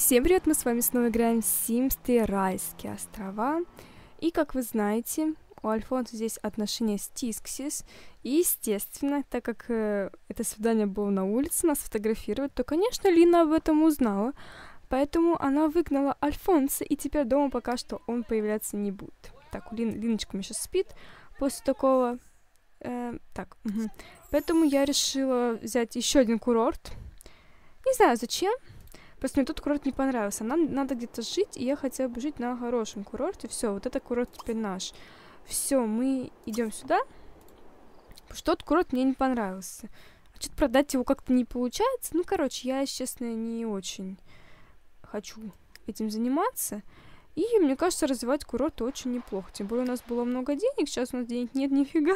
Всем привет, мы с вами снова играем в Sims 3 Райские острова. И, как вы знаете, у Альфонса здесь отношения с Тисксис. И, естественно, так как это свидание было на улице, нас фотографировать, то, конечно, Лина об этом узнала. Поэтому она выгнала Альфонса, и теперь дома пока что он появляться не будет. Так, Линочка у меня сейчас спит после такого... Поэтому я решила взять еще один курорт. Не знаю, зачем. Просто мне тут курорт не понравился. Нам надо где-то жить, и я хотела бы жить на хорошем курорте. Все, вот этот курорт теперь наш. Все, мы идем сюда. Потому что тот курорт мне не понравился. А что-то продать его как-то не получается. Ну, короче, я, честно, не очень хочу этим заниматься. И, мне кажется, развивать курорты очень неплохо. Тем более у нас было много денег. Сейчас у нас денег нет нифига.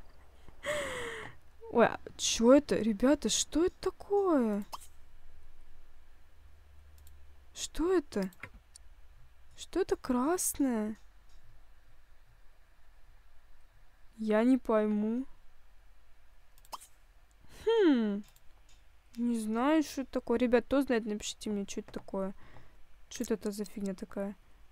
Ой, а что это? Ребята, что это такое? Что это? Что это красное? Я не пойму. Не знаю, что это такое. Ребят, кто знает, напишите мне, что это такое. Что это за фигня такая?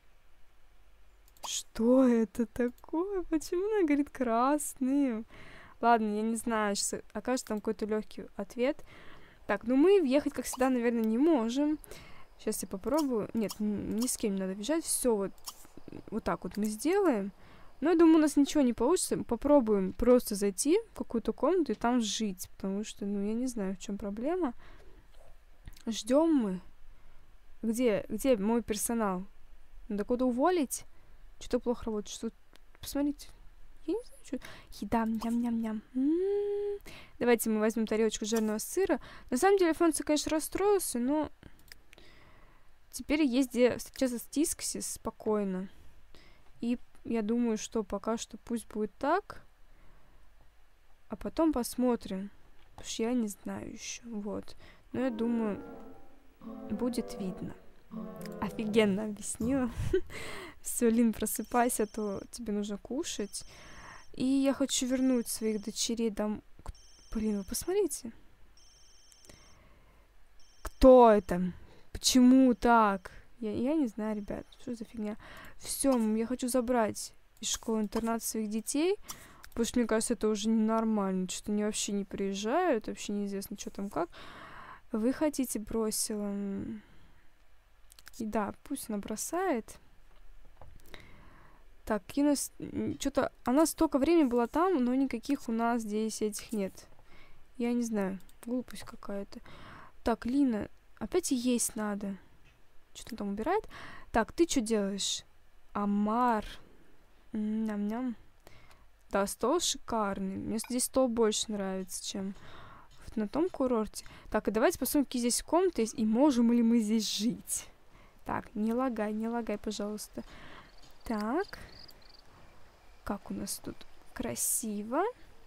Что это такое? Почему она говорит красным? Ладно, я не знаю, сейчас окажется там какой-то легкий ответ. Так, ну мы въехать, как всегда, наверное, не можем. Сейчас я попробую. Нет, ни с кем не надо бежать. Все вот так вот мы сделаем. Но я думаю, у нас ничего не получится. Попробуем просто зайти в какую-то комнату и там жить. Потому что, ну, я не знаю, в чем проблема. Ждем мы. Где мой персонал? Надо куда уволить? Что-то плохо работает. Что? Посмотрите. Я не знаю, что. Еда, ням-ням-ням. Давайте мы возьмем тарелочку жареного сыра. На самом деле, Альфонсо, конечно, расстроился, но... Теперь есть где встречаться с Тисксис спокойно. И я думаю, что пока что пусть будет так. А потом посмотрим. Потому что я не знаю еще. Вот. Но я думаю, будет видно. Офигенно объяснила. Все, Лин, просыпайся, а то тебе нужно кушать. И я хочу вернуть своих дочерей домой. Блин, вы посмотрите. Кто это? Почему так? Я не знаю, ребят, что за фигня. Все, я хочу забрать из школы-интернат своих детей, потому что, мне кажется, это уже ненормально. Что-то они вообще не приезжают, вообще неизвестно, что там как. Вы хотите, бросила. И да, пусть она бросает. Так, что-то... Она столько времени была там, но никаких у нас здесь этих нет. Я не знаю, глупость какая-то. Так, Лина... Опять и есть надо. Что-то там убирает. Так, ты что делаешь? Амар. Ням-ням. Да, стол шикарный. Мне здесь стол больше нравится, чем на том курорте. Так, и давайте посмотрим, какие здесь комнаты есть, и можем ли мы здесь жить. Так, не лагай, пожалуйста. Так. Как у нас тут? Красиво.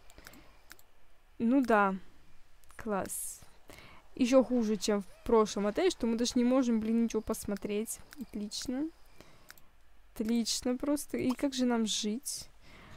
Ну да. Класс. Еще хуже, чем в прошлом отеле, что мы даже не можем, ничего посмотреть. Отлично. Отлично просто. И как же нам жить?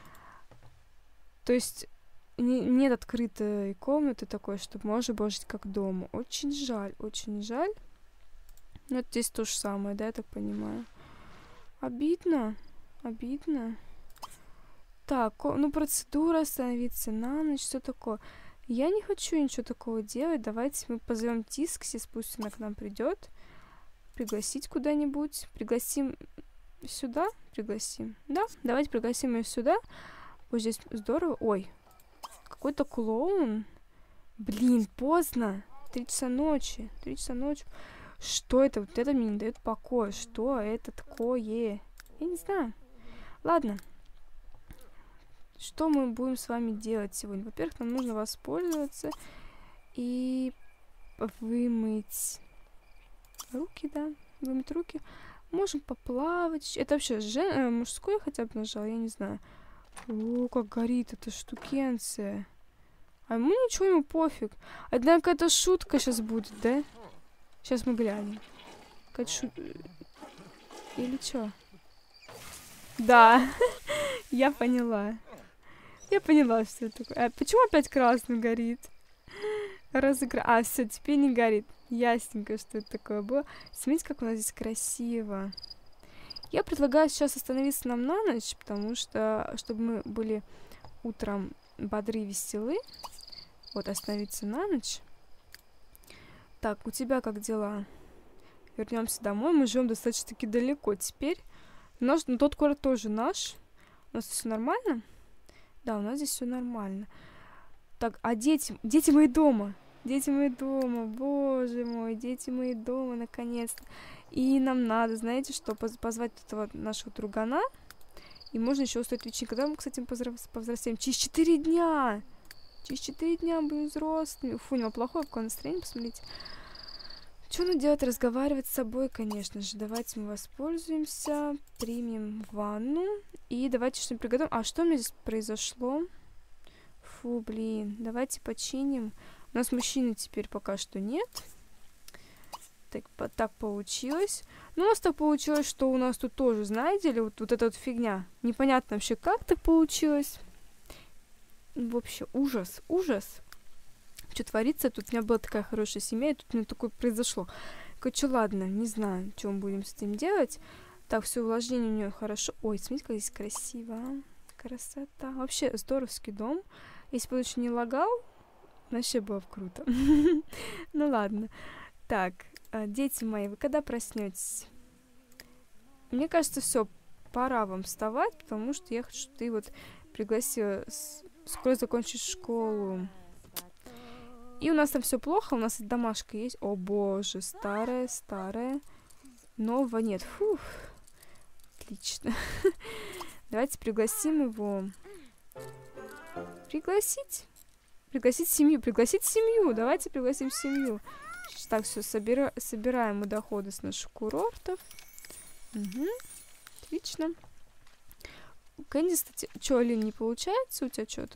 То есть нет открытой комнаты такой, чтобы можно было жить как дома. Очень жаль, очень жаль. Но это здесь то же самое, да, я так понимаю. Обидно. Обидно. Так, ну процедура остановиться на ночь, что такое? Я не хочу ничего такого делать. Давайте мы позовем Тисксис, пусть она к нам придет. Пригласить куда-нибудь. Пригласим сюда. Пригласим. Да, давайте пригласим ее сюда. Вот здесь здорово. Ой, какой-то клоун. Блин, поздно. 3 часа ночи. 3 часа ночи. Что это? Вот это мне не дает покоя. Что это такое? Я не знаю. Ладно. Что мы будем с вами делать сегодня? Во-первых, нам нужно воспользоваться и вымыть руки, да? Вымыть руки. Можем поплавать. Это вообще мужской хотя бы нажал? Я не знаю. О, как горит эта штукенция. А ему ничего, ему пофиг. Однако это шутка сейчас будет, да? Сейчас мы глянем. Какая-то шутка. Или что? Да, я поняла. Я поняла, что это такое. А почему опять красный горит? А, все, теперь не горит. Ясненько, что это такое было. Смотрите, как у нас здесь красиво. Я предлагаю сейчас остановиться нам на ночь, потому что, чтобы мы были утром бодры и веселы. Вот, остановиться на ночь. Так, у тебя как дела? Вернемся домой. Мы живем достаточно-таки далеко теперь. Но тот город тоже наш. У нас все нормально? Да, у нас здесь все нормально. Так, а дети мои дома. Дети мои дома, боже мой, дети мои дома, наконец-то. И нам надо, знаете, что, позвать этого нашего другана. И можно еще устроить вечеринку. Когда мы, кстати, повзрослеем? Через 4 дня! Через 4 дня будем взрослыми. Фу, у него плохое какое настроение, посмотрите. Что надо делать? Разговаривать с собой, конечно же. Давайте мы воспользуемся, примем ванну. И давайте что-нибудь приготовим. А что у меня здесь произошло? Фу, блин. Давайте починим. У нас мужчины теперь пока что нет. Так получилось. Ну, у нас так получилось, что у нас тут тоже, знаете ли, вот эта вот фигня. Непонятно вообще, как так получилось. Вообще, ужас, ужас. Что творится? Тут у меня была такая хорошая семья, и тут у меня такое произошло. Короче, ладно, не знаю, что мы будем с этим делать. Так, все, увлажнение у нее хорошо. Ой, смотрите, как здесь красиво. Красота. Вообще, здоровский дом. Если бы он еще не лагал, вообще было бы круто. Ну ладно. Так, дети мои, вы когда проснетесь? Мне кажется, все, пора вам вставать, потому что я хочу, чтобы ты вот пригласила, скоро закончишь школу. И у нас там все плохо, у нас и домашка есть. О боже, старая. Нового нет. Фух. Отлично. Давайте пригласим его. Пригласить семью. Давайте пригласим семью. Так, все, собираем мы доходы с наших курортов. Угу. Отлично. Кэнди, кстати, что, Алин, не получается у тебя что-то?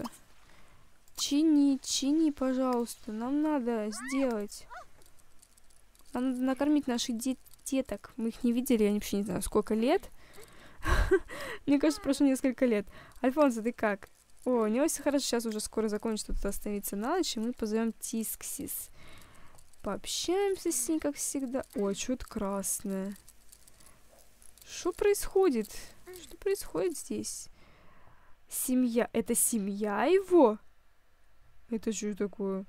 Чини, пожалуйста. Нам надо сделать. Нам надо накормить наших деток. Мы их не видели, я вообще не знаю, сколько лет. Мне кажется, прошло несколько лет. Альфонсо, ты как? О, у него все хорошо, сейчас уже скоро закончится тут остановиться на ночь, и мы позовем Тисксис. Пообщаемся с ней, как всегда. Ой, что это красное? Что происходит? Что происходит здесь? Семья. Это семья его? Это что такое?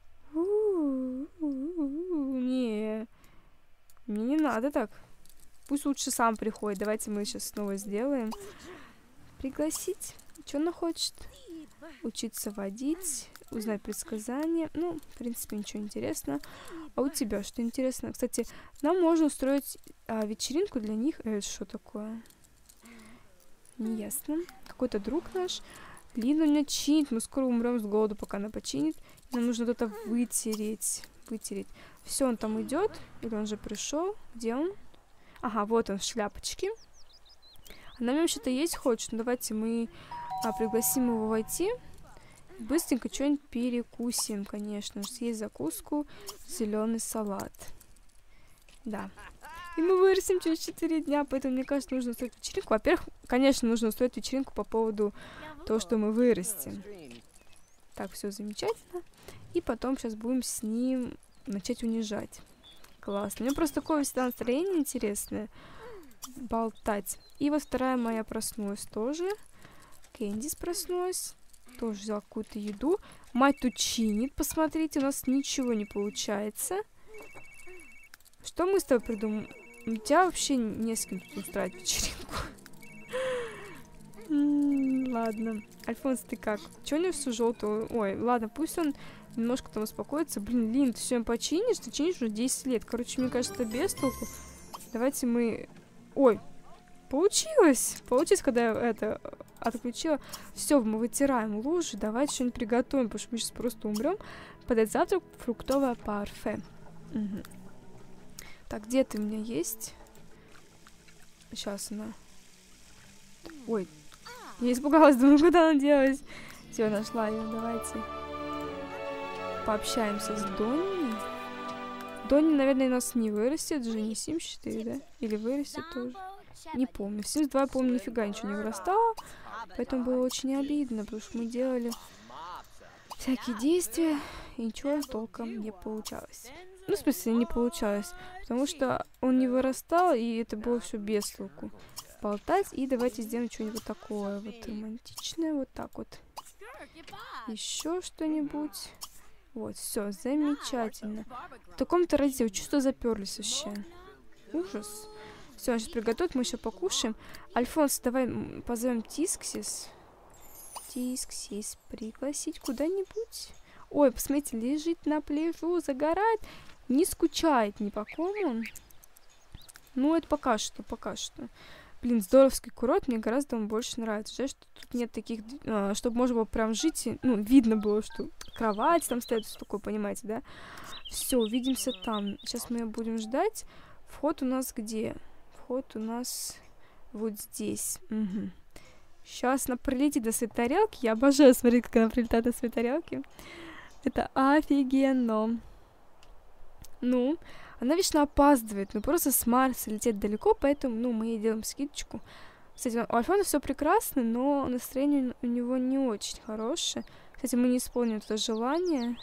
Не. Мне не надо так. Пусть лучше сам приходит. Давайте мы сейчас снова сделаем. Пригласить. Что она хочет? Учиться водить, узнать предсказания. Ну, в принципе, ничего интересного. А у тебя что интересно? Кстати, нам можно устроить вечеринку для них. Это что такое? Неясно. Какой-то друг наш. Лина меня чинит. Мы скоро умрем с голоду, пока она починит. Нам нужно это вытереть. Все, он там идет. Или он же пришел? Где он? Ага, вот он в шляпочке. Она мне вообще-то есть хочет. Ну, давайте мы пригласим его войти. Быстренько что-нибудь перекусим, конечно. Съесть закуску, зеленый салат. Да. И мы вырастем через 4 дня, поэтому, мне кажется, нужно устроить вечеринку. Во-первых, конечно, нужно устроить вечеринку по поводу того, что мы вырастем. Так, все замечательно. И потом сейчас будем с ним начать унижать. Классно. У меня просто такое всегда настроение интересное. Болтать. И вот вторая моя проснулась тоже. Кэндис проснулась. Тоже взяла какую-то еду. Мать тут чинит. Посмотрите, у нас ничего не получается. Что мы с тобой придумаем? У тебя вообще не с кем тут устраивать вечеринку. Ладно. Альфонс, ты как? Чего у него все желтое? Ой, ладно, пусть он немножко там успокоится. Блин, Лин, ты все починишь? Ты чинишь уже 10 лет. Короче, мне кажется, это без толку. Давайте мы... Ой, получилось! Получилось, когда я это отключила. Все, мы вытираем лужи. Давайте что-нибудь приготовим, потому что мы сейчас просто умрем. Подать завтрак фруктовое парфе. Угу. Так, где ты у меня есть? Сейчас она... Ой, я испугалась, думаю, куда она делась. Все, нашла ее, давайте. Пообщаемся с Донни. Донни, наверное, у нас не вырастет, же не Sims 4, да? Или вырастет тоже? Не помню. В Sims 2, я помню, нифига ничего не вырастало. Поэтому было очень обидно, потому что мы делали всякие действия, и ничего толком не получалось. Ну, в смысле, не получалось. Потому что он не вырастал, и это было все без толку. Болтать, и давайте сделаем что-нибудь такое вот романтичное, вот так вот. Еще что-нибудь. Вот, все, замечательно. В таком-то разделе чувства заперлись вообще. Ужас. Все, сейчас приготовить, мы еще покушаем. Альфонс, давай позовем Тисксис. Тисксис, пригласить куда-нибудь. Ой, посмотрите, лежит на пляжу, загорает. Не скучает ни по кому. Ну, это пока что, пока что. Блин, здоровский курорт, мне гораздо он больше нравится. Жаль, что тут нет таких, чтобы можно было прям жить, и, ну, видно было, что кровать там стоит, все такое, понимаете, да? Все, увидимся там. Сейчас мы будем ждать. Вход у нас где? Вход у нас вот здесь. Угу. Сейчас она прилетит до своей тарелки. Я обожаю смотреть, как она прилетает до своей тарелки. Это офигенно. Ну, она вечно опаздывает, но просто с Марса летит далеко, поэтому, ну, мы ей делаем скидочку. Кстати, у Альфона все прекрасно, но настроение у него не очень хорошее. Кстати, мы не исполним это желание.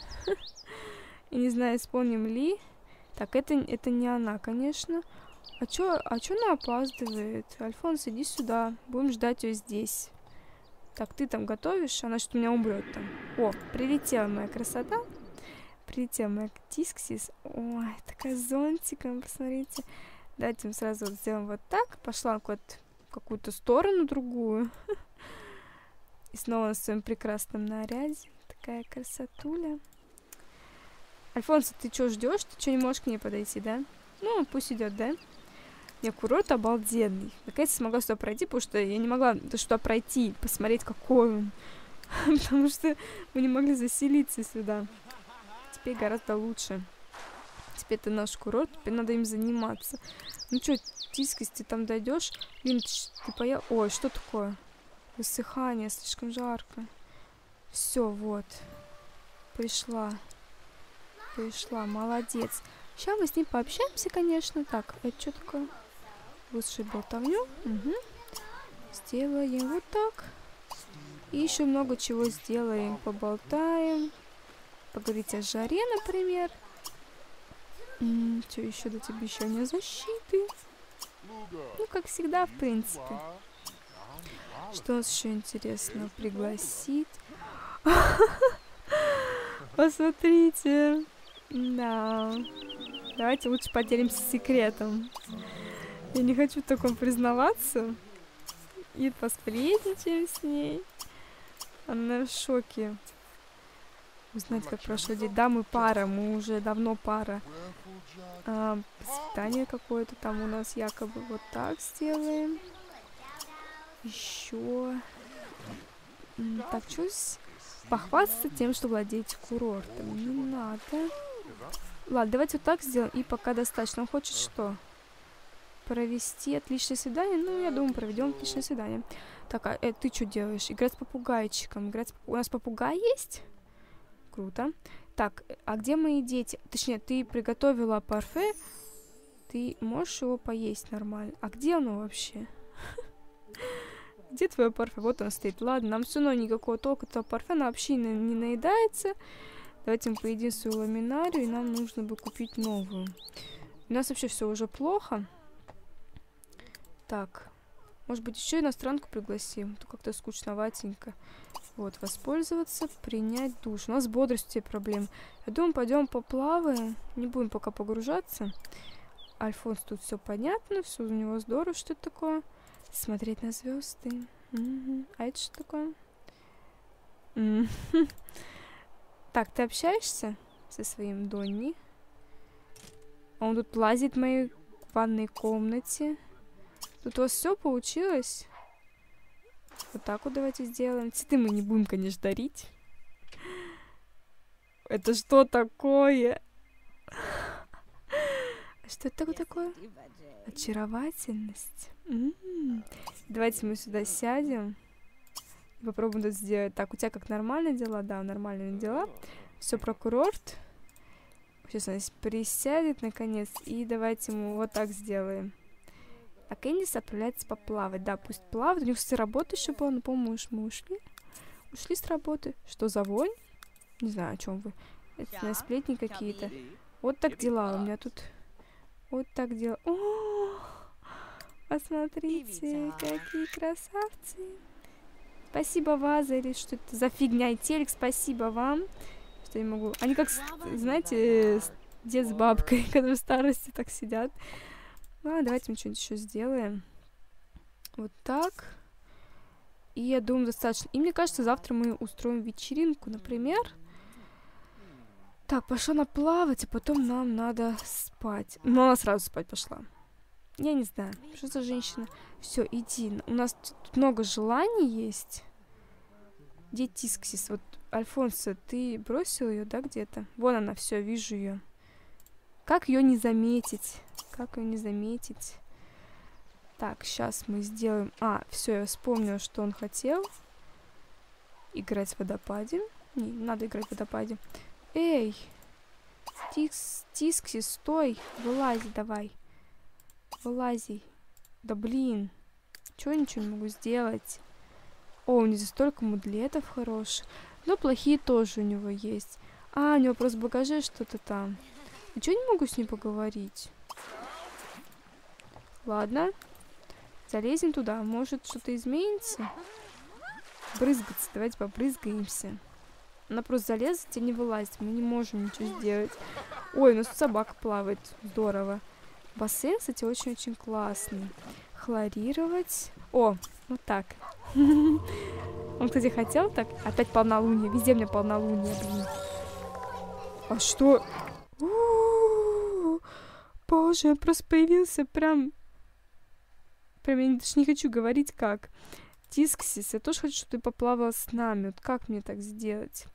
И не знаю, исполним ли. Так, это не она, конечно. А чё она опаздывает? Альфонс, иди сюда. Будем ждать ее здесь. Так, ты там готовишь? Она что-то меня умрет там. О, прилетела моя красота. Прилетела моя Тисксис. Ой, такая зонтиком, посмотрите. Давайте мы сразу вот сделаем вот так. Пошла в какую-то сторону другую. И снова в своем прекрасном наряде. Такая красотуля. Альфонсо, ты что ждешь? Ты что, не можешь к ней подойти, да? Ну, пусть идет, да? Не, курорт обалденный. Наконец-то смогла сюда пройти, потому что я не могла сюда пройти, посмотреть, какой он. Потому что мы не могли заселиться сюда. Теперь гораздо лучше. Теперь это наш курорт, теперь надо им заниматься. Ну что, Тискис, ты там дойдешь? Блин, ты поел? Ой, что такое? Высыхание, слишком жарко. Все, вот. Пришла, молодец. Сейчас мы с ней пообщаемся, конечно. Так, это что такое? Высшую болтовню. Угу. Сделаем вот так. И еще много чего сделаем. Поболтаем. Поговорить о жаре, например. Что еще дать обещание защиты? Ну, как всегда, в принципе. Что нас еще интересно? Пригласить. Посмотрите. Да. Давайте лучше поделимся секретом. Я не хочу в таком признаваться. И посплетничаем с ней. Она в шоке. Узнать, как прошло день. Да, мы пара, мы уже давно пара. Свидание какое-то там у нас якобы вот так сделаем. Еще. Так, что похвастаться тем, что владеете курортом. Не надо. Ладно, давайте вот так сделаем. И пока достаточно. Он хочет что? Провести отличное свидание? Ну, я думаю, проведем отличное свидание. Так, а ты что делаешь? Играть с попугайчиком. У нас попугай есть? Круто. Так, а где мои дети? Точнее, ты приготовила парфе. Ты можешь его поесть нормально. А где оно вообще? Где твое парфе? Вот он стоит. Ладно, нам все равно никакого толка этого парфе. Она вообще не наедается. Давайте мы поедим свою ламинарию. И нам нужно бы купить новую. У нас вообще все уже плохо. Так. Может быть, еще иностранку пригласим? То как-то скучноватенько. Вот, воспользоваться, принять душ. У нас с бодростью проблемы. Я думаю, пойдем поплаваем. Не будем пока погружаться. Альфонс, тут все понятно, все у него здорово. Что это такое? Смотреть на звезды. А это что такое? Так, ты общаешься со своим Донни? Он тут лазит в моей ванной комнате. Тут у вас все получилось? Вот так вот давайте сделаем. Цветы мы не будем, конечно, дарить. Это что такое? Что это такое? Очаровательность. Давайте мы сюда сядем. Попробуем это сделать. Так, у тебя как нормальные дела? Да, нормальные дела. Все про курорт. Сейчас она присядет, наконец. И давайте мы вот так сделаем. А Кэндис отправляется поплавать. Да, пусть плавает. У них, кстати, работа еще была, но, по-моему, мы ушли. Ушли с работы. Что за вонь? Не знаю, о чем вы. Это, наверное, сплетни какие-то. Вот так дела у меня тут. Вот так дела. О, посмотрите, какие красавцы. Спасибо, ваза, или что это за фигня и телек. Спасибо вам, что я могу. Они как, знаете, дед с бабкой, которые в старости так сидят. Ну, давайте мы что-нибудь еще сделаем. Вот так. И я думаю, достаточно. И мне кажется, завтра мы устроим вечеринку, например. Так, пошла она плавать, а потом нам надо спать. Но она сразу спать пошла. Я не знаю, что за женщина. Все, иди. У нас тут много желаний есть. Где Тисксис? Вот, Альфонсо, ты бросил ее, да, где-то? Вон она, все, вижу ее. Как ее не заметить? Как ее не заметить? Так, сейчас мы сделаем... все, я вспомнила, что он хотел. Играть в водопаде. Не надо играть в водопаде. Эй! Тискси, стой! Вылази давай. Вылази. Да блин. Чего я ничего не могу сделать? О, у него здесь столько мудлетов хороших. Но плохие тоже у него есть. У него просто в багаже что-то там. И чего не могу с ним поговорить? Ладно. Залезем туда. Может, что-то изменится? Брызгаться. Давайте побрызгаемся. Она просто залезет и не вылазит. Мы не можем ничего сделать. Ой, у нас тут собака плавает. Здорово. Бассейн, кстати, очень-очень классный. Хлорировать. О, вот так. Он, кстати, хотел так. Опять полнолуние. Везде мне полнолуние, блин. А что? Боже, просто появился прям... Прям я даже не хочу говорить, как. Тисксис, я тоже хочу, чтобы ты поплавала с нами. Вот как мне так сделать?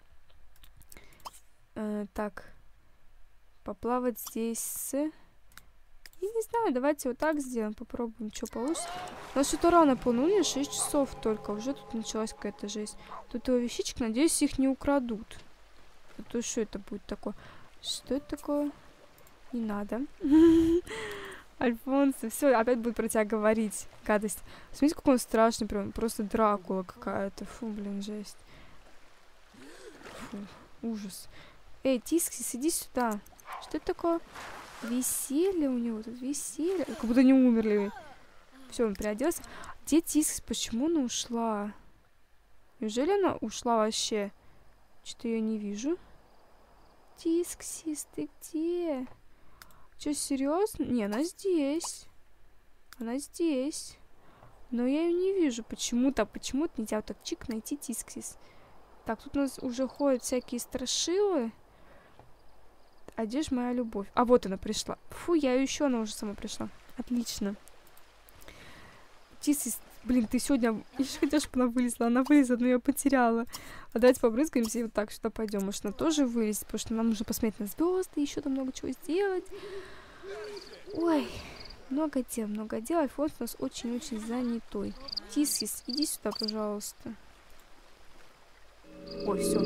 Так. Поплавать здесь с... Я не знаю, давайте вот так сделаем. Попробуем, что получится. У нас что-то рано полнолуние, 6 часов только. Уже тут началась какая-то жесть. Тут его вещичек, надеюсь, их не украдут. А то что это будет такое? Что это такое? Не надо. Альфонсо, все, опять будет про тебя говорить. Гадость. Смотрите, какой он страшный, прям просто Дракула какая-то. Фу, блин, жесть. Фу, ужас. Эй, Тисксис, иди сюда. Что это такое? Веселье у него тут, веселье. Как будто не умерли. Все, он приоделся. Где Тисксис? Почему она ушла? Неужели она ушла вообще? Что-то я не вижу. Тисксис, ты где? Че, серьезно? Не, она здесь. Она здесь. Но я ее не вижу. Почему-то нельзя вот так чик найти Тисксис. Так, тут у нас уже ходят всякие страшилы. А где же моя любовь? А вот она пришла. Фу, я ее еще, она уже сама пришла. Отлично. Тисксис, блин, ты сегодня... Я же хотела, чтобы она вылезла. Она вылезла, но я ее потеряла. А давайте побрызгаемся и вот так сюда пойдем. Может, она тоже вылезет, потому что нам нужно посмотреть на звезды, еще там много чего сделать. Ой, много дел. Альфонс у нас очень-очень занятой. Тисксис, иди сюда, пожалуйста. Ой, все.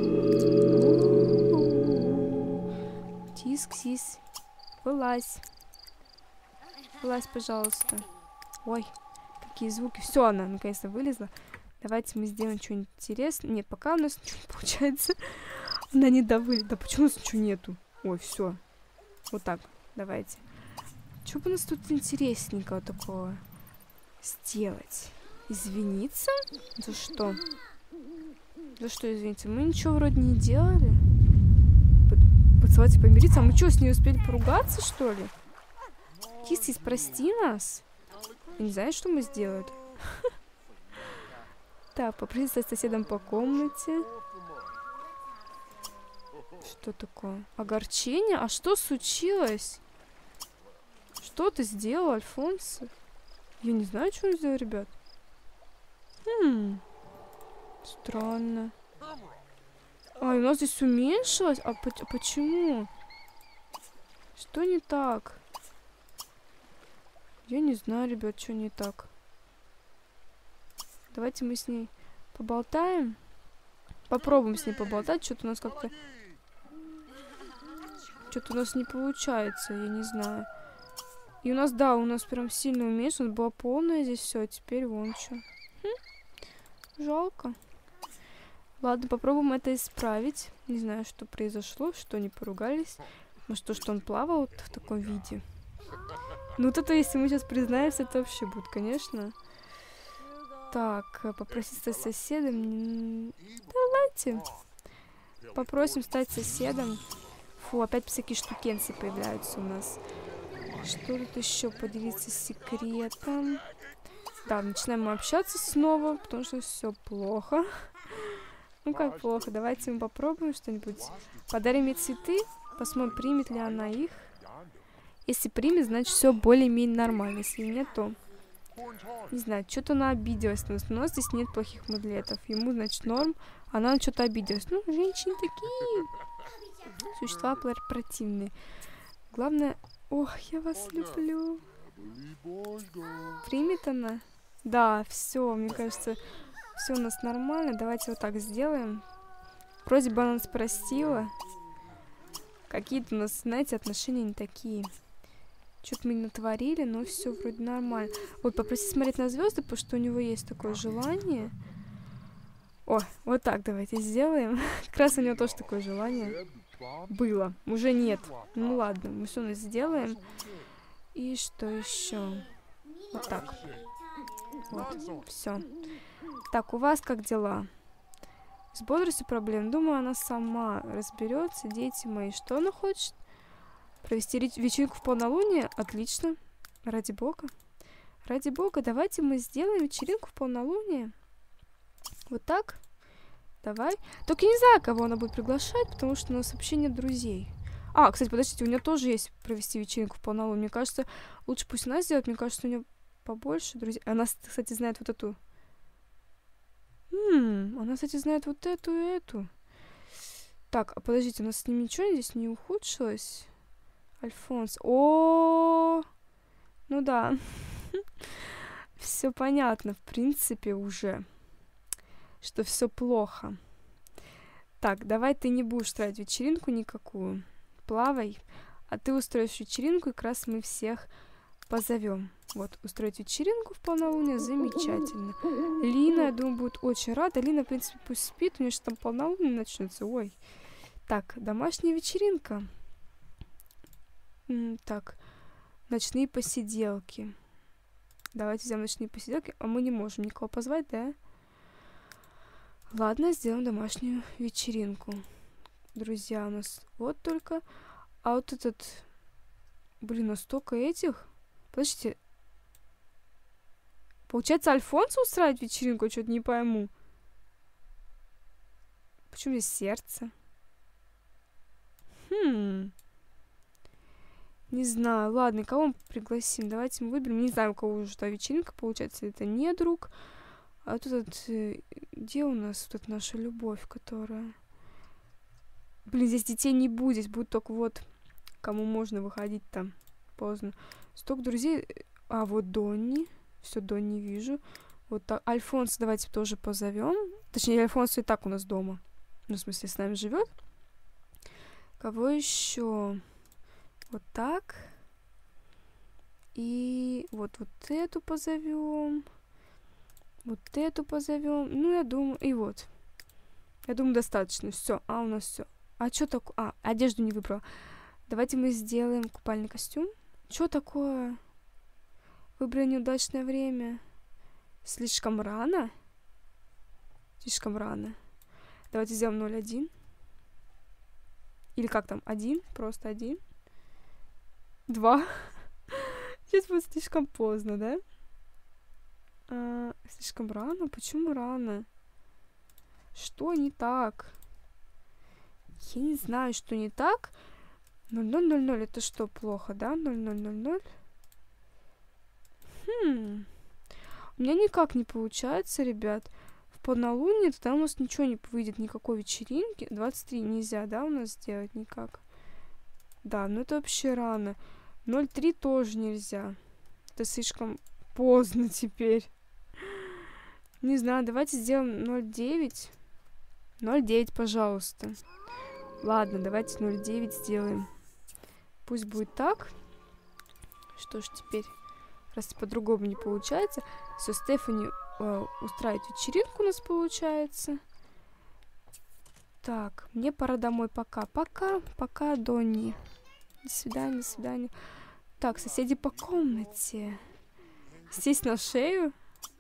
Тисксис, вылазь. Вылазь, пожалуйста. Ой, какие звуки. Все, она наконец-то вылезла. Давайте мы сделаем что-нибудь интересное. Нет, пока у нас ничего не получается. Она не довылезла. Да почему у нас ничего нету? Ой, все. Вот так. Давайте. Что бы у нас тут интересненького такого сделать? Извиниться? За что? За что извиниться? Мы ничего вроде не делали. Поцеловать и помириться. А мы что, с ней успели поругаться, что ли? Тисксис, прости нас. Я не знаю, что мы сделали. Так, попросить соседом по комнате. Что такое? Огорчение? А что случилось? Что ты сделал, Альфонсо? Я не знаю, что он сделал, ребят. Странно. У нас здесь уменьшилось? А почему? Что не так? Я не знаю, ребят, что не так. Давайте мы с ней поболтаем. Попробуем с ней поболтать. Что-то у нас как-то... Что-то у нас не получается, я не знаю. И у нас, да, у нас прям сильно уменьшилось. У нас было полное здесь все, а теперь вон что. Жалко. Ладно, попробуем это исправить. Не знаю, что произошло, что не поругались. Может, то, что он плавал в таком виде? Ну, вот это, если мы сейчас признаемся, это вообще будет, конечно. Так, попросить стать соседом. Давайте. Попросим стать соседом. Фу, опять всякие штукенцы появляются у нас. Что тут еще? Поделиться секретом. Да, начинаем мы общаться снова, потому что все плохо. Ну как плохо? Давайте мы попробуем что-нибудь. Подарим ей цветы. Посмотрим, примет ли она их. Если примет, значит все более-менее нормально. Если нет, то... Не знаю, что-то она обиделась. Но у нас здесь нет плохих мудлетов. Ему, значит, норм. Она что-то обиделась. Ну, женщины такие. Существа противные. Главное... Ох, я вас люблю. Примет она? Да, все, мне кажется, все у нас нормально. Давайте вот так сделаем. Вроде бы она нас простила. Какие-то у нас, знаете, отношения не такие. Что-то мы натворили, но все вроде нормально. Вот попросить смотреть на звезды, потому что у него есть такое желание. О, вот так давайте сделаем. Как раз у него тоже такое желание было. Уже нет. Ну ладно, мы все у нас сделаем. И что еще? Вот так. Вот, все. Так, у вас как дела? С бодростью проблем. Думаю, она сама разберется. Дети мои, что она хочет? Провести вечеринку в полнолуние? Отлично. Ради бога. Ради бога, давайте мы сделаем вечеринку в полнолуние. Вот так. Давай. Только не знаю, кого она будет приглашать, потому что у нас вообще нет друзей. А, кстати, подождите, у нее тоже есть провести вечеринку в полнолуние. Мне кажется, лучше пусть она сделает. Мне кажется, у нее побольше друзей. Она, кстати, знает вот эту. Она, кстати, знает вот эту и эту. Так, а подождите, у нас с ним ничего здесь не ухудшилось? Альфонс. Ну да. Все понятно, в принципе, уже. Что все плохо. Так, давай ты не будешь устраивать вечеринку никакую. Плавай. А ты устроишь вечеринку, и как раз мы всех позовем. Вот, устроить вечеринку в полнолуние, замечательно. Лина, я думаю, будет очень рада. Лина, в принципе, пусть спит, у нее сейчас там полнолуние начнется. Ой. Так, домашняя вечеринка. Так, ночные посиделки. Давайте сделаем ночные посиделки. А мы не можем никого позвать, да? Ладно, сделаем домашнюю вечеринку. Друзья у нас вот только. А вот этот... Блин, настолько этих... Подождите. Получается, Альфонсо устраивает вечеринку? Я что-то не пойму. Почему здесь сердце? Не знаю. Ладно, кого мы пригласим? Давайте мы выберем. Не знаю, у кого уже та вечеринка. Получается, это не друг. А тут... Где у нас тут наша любовь, которая... Блин, здесь детей не будет. Здесь будет только вот... Кому можно выходить там поздно. Столько друзей. А, вот Донни. Все, Донни вижу. Вот так. Альфонсо давайте тоже позовем. Точнее, Альфонсо и так у нас дома. Ну, в смысле, с нами живет. Кого еще? Вот так. И вот эту позовем. Вот эту позовем. Ну, я думаю, и вот. Я думаю, достаточно. Все. А, у нас все. А что такое? А, одежду не выбрала. Давайте мы сделаем купальный костюм. Что такое? Выбрали неудачное время. Слишком рано? Слишком рано. Давайте сделаем 0,1. Или как там? 1? Просто 1. 2. Сейчас будет слишком поздно, да? Слишком рано? Почему рано? Что не так? Я не знаю, что не так. 0000 это что, плохо, да? 0000. У меня никак не получается, ребят. В полнолуние тогда у нас ничего не выйдет, никакой вечеринки. 23 нельзя, да, у нас сделать никак? Да, ну это вообще рано. 03 тоже нельзя. Это слишком поздно теперь. Не знаю, давайте сделаем 09. 09, пожалуйста. Ладно, давайте 09 сделаем. Пусть будет так. Что ж теперь, раз по-другому не получается. Все, Стефани устраивает вечеринку у нас получается. Так, мне пора домой. Пока, Донни. До свидания, до свидания. Так, соседи по комнате. Сесть на шею.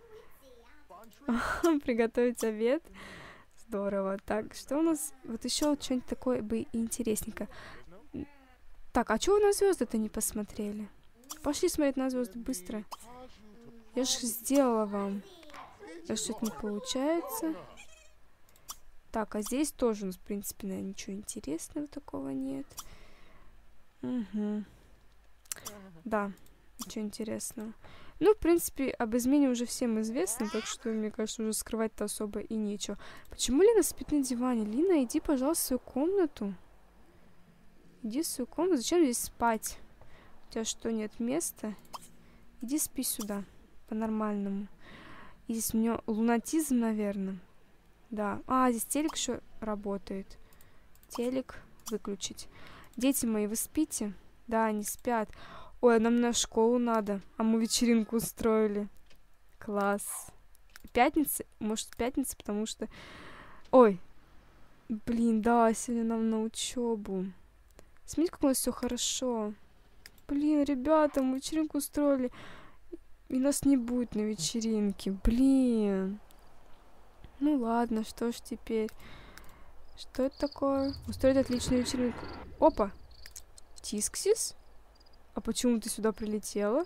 Приготовить обед. Здорово. Так, что у нас? Вот еще что-нибудь такое бы интересненькое. Так, а чего вы на звезды-то не посмотрели? Пошли смотреть на звезды быстро. Я же сделала вам. А что-то не получается. Так, а здесь тоже у нас, в принципе, наверное, ничего интересного такого нет. Угу. Да, ничего интересного. Ну, в принципе, об измене уже всем известно, так что, мне кажется, уже скрывать-то особо и нечего. Почему Лина спит на диване? Лина, иди, пожалуйста, в свою комнату. Иди в свою комнату. Зачем здесь спать? У тебя что, нет места? Иди спи сюда, по-нормальному. И здесь у меня лунатизм, наверное. Да. А, здесь телек еще работает. Телек выключить. Дети мои, вы спите? Да, они спят. Ой, нам на школу надо. А мы вечеринку устроили. Класс. Пятница? Может, пятница, потому что... Ой. Блин, да, сегодня нам на учебу. Смотрите, как у нас все хорошо. Блин, ребята, мы вечеринку устроили. И нас не будет на вечеринке. Блин. Ну ладно, что ж теперь? Что это такое? Устроить отличную вечеринку. Опа! Тисксис? А почему ты сюда прилетела?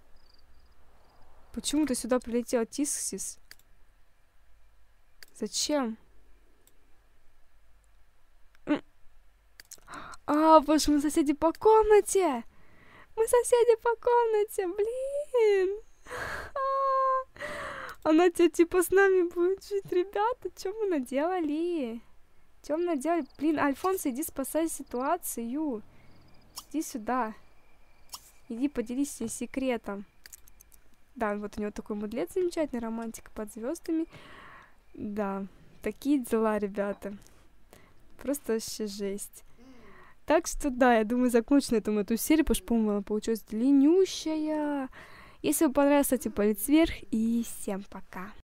Почему ты сюда прилетела, Тисксис? Зачем? А, потому что мы соседи по комнате! Мы соседи по комнате, блин! Она типа с нами будет жить, ребята, что мы наделали? Что мы наделали? Блин, Альфонсо, иди спасай ситуацию. Иди сюда. Иди поделись с ней секретом. Да, вот у него такой мудлет замечательный, романтика под звездами. Да, такие дела, ребята. Просто вообще жесть. Так что да, я думаю, закончу на этом эту серию, потому что, по-моему, она получилась длиннющая. Если вам понравилось, ставьте палец вверх и всем пока.